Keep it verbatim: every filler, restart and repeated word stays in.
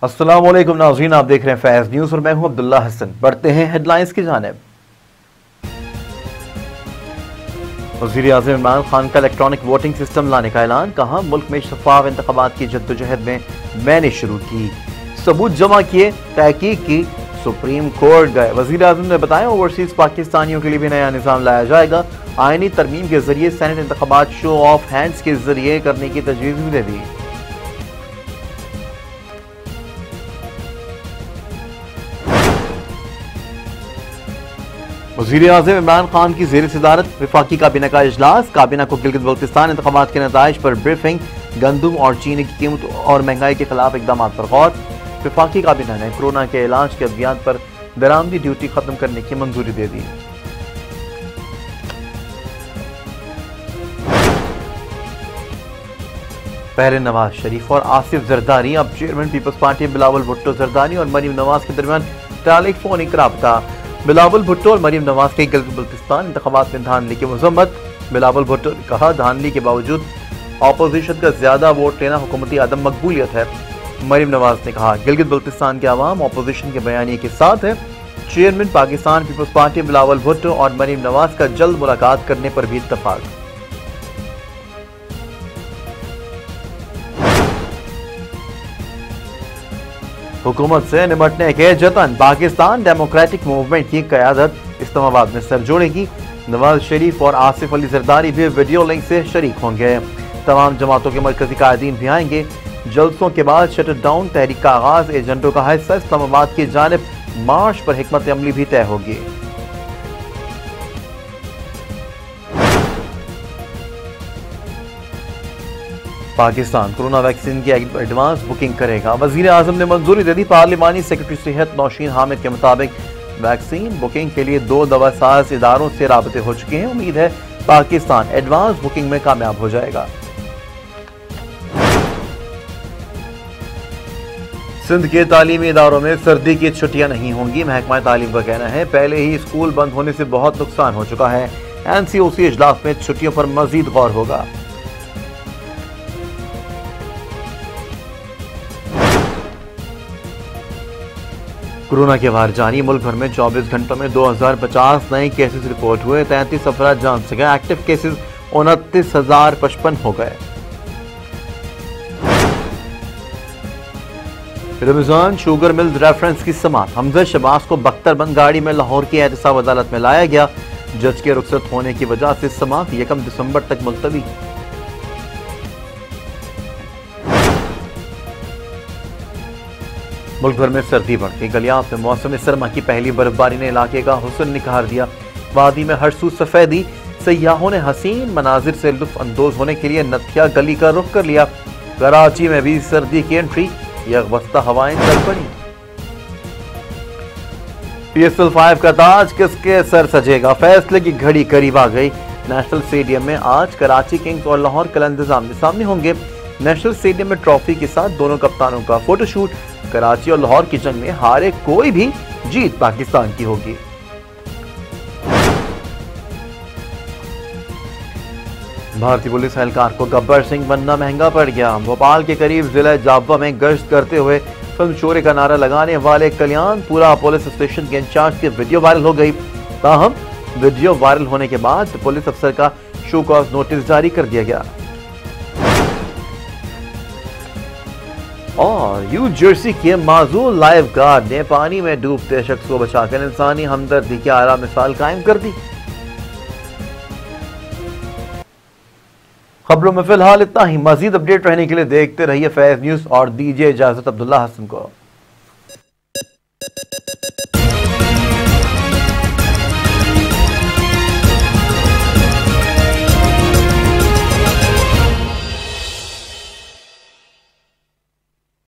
अस्सलाम वालेकुम नाज़रीन, आप देख रहे हैं फैज़ न्यूज़ और मैं हूं अब्दुल्ला हसन। बढ़ते हैं हेडलाइंस की जानिब। वज़ीर आज़म इमरान खान का इलेक्ट्रॉनिक वोटिंग सिस्टम लाने का ऐलान। कहा, मुल्क में शफाफ इंतखाबात की जद्दोजहद में मैंने शुरू की, सबूत जमा किए, तहकीक की, सुप्रीम कोर्ट गए। वज़ीर आज़म ने बताया, ओवरसीज पाकिस्तानियों के लिए भी नया निज़ाम लाया जाएगा। आईनी तरमीम के जरिए सेनेट इंतखाबात शो ऑफ हैंड्स के जरिए करने की तजवीज़ भी दे दी। वज़ीर आज़म इमरान खान की ज़ेर सदारत वफाकी काबीना का इजलास। काबीना को गिलगित बल्तिस्तान इंतखाबात के नताइज पर ब्रीफिंग। गंदम और चीनी की कीमत और महंगाई के खिलाफ इकदाम पर गौर। वफाकी काबीना ने कोरोना के इलाज के अभियान पर दरामदी ड्यूटी खत्म करने की मंजूरी दे दी। पहले नवाज शरीफ और आसिफ जरदारी अब chairman people's party. Bilawal Bhutto Zardari और मरीम नवाज के दरमियान टेलीफोनिक राबता। बिलावल भुट्टो और मरीम नवाज के गिलगित बल्तिस्तान इंतखाबात में धांधली की मजम्मत। बिलावल भुट्टो ने कहा, धांधली के बावजूद अपोजिशन का ज्यादा वोट लेना हुकूमती अदम मकबूलियत है। मरीम नवाज ने कहा, गिलगित बल्तिस्तान के अवाम अपोजिशन के बयानी के साथ है। Chairman Pakistan people's party Bilawal Bhutto और मरीम नवाज का जल्द मुलाकात करने पर भी इत्तफाक। हुकूमत से निपटने के जतन। पाकिस्तान डेमोक्रेटिक मूवमेंट की क़यादत इस्लामाबाद में सर जोड़ेगी। नवाज शरीफ और आसिफ अली जरदारी भी वीडियो लिंक से शरीक होंगे। तमाम जमातों के मरकजी कायदीन भी आएंगे। जलसों के बाद शटर डाउन तहरीक का आगाज। एजेंटों का हिस्सा इस्लामाबाद की जानिब मार्च पर हिकमत अमली भी तय होगी। पाकिस्तान कोरोना वैक्सीन की एडवांस बुकिंग करेगा। वजीर आजम ने मंजूरी दे दी। पार्लिमानी सेक्रेटरी सेहत नौशीन हामिद के मुताबिक वैक्सीन बुकिंग के लिए दो दवा साज इदारों से राबते हो चुके हैं। उम्मीद है पाकिस्तान एडवांस बुकिंग में कामयाब हो जाएगा। सिंध के तालीमी इदारों में सर्दी की छुट्टियां नहीं होंगी। महकमा तालीम का कहना है, पहले ही स्कूल बंद होने से बहुत नुकसान हो चुका है। एन सी ओ सी इजलास में छुट्टियों पर मजीद गौर होगा। कोरोना के वार जारी। मुल्क भर में चौबीस घंटों में दो हजार पचास नए केसेस रिपोर्ट हुए। तैंतीस अफराद जान से गए। एक्टिव केसेस उनतीस हजार पचपन हो गए। रमजान शुगर मिल्स रेफरेंस की समात। हमजा शबाज को बख्तरबंद गाड़ी में लाहौर की एहतसाब अदालत में लाया गया। जज के रुखसत होने की वजह से समात यकम दिसंबर तक मुलतवी। मुल्क भर में सर्दी बढ़ गई। गलियात में मौसम सरमा की पहली बर्फबारी ने इलाके का हुस्न निखार दिया। वादी में हर सू सफेदी। सयाहों ने हसीन मनाजिर से लुत्फ अंदोज होने के लिए नथिया गली का रुख कर लिया। कराची में भी सर्दी की एंट्री। यकवस्ता हवाएं चल पड़ी। पी एस एल फाइव का ताज किसके सर सजेगा? फैसले की घड़ी करीब आ गई। नेशनल स्टेडियम में आज कराची किंग्स और लाहौर कलंदर्स आमने सामने होंगे। नेशनल स्टेडियम में ट्रॉफी के साथ दोनों कप्तानों का फोटोशूट। कराची और लाहौर की जंग में हारे कोई भी, जीत पाकिस्तान की होगी। भारतीय पुलिस एहलकार को गब्बर सिंह बनना महंगा पड़ गया। भोपाल के करीब जिला जाबवा में गश्त करते हुए फिल्म चोरी का नारा लगाने वाले कल्याणपुरा पुलिस स्टेशन के इंचार्ज की वीडियो वायरल हो गई। ताहम वीडियो वायरल होने के बाद पुलिस अफसर का शो कॉज नोटिस जारी कर दिया गया। और न्यू जर्सी के माजूल लाइफ गार्ड ने पानी में डूबते शख्स को बचाकर इंसानी हमदर्दी की आला मिसाल कायम कर दी। खबरों में फिलहाल इतना ही। मजीद अपडेट रहने के लिए देखते रहिए फैज न्यूज और दीजिए इजाजत अब्दुल्ला हसन को।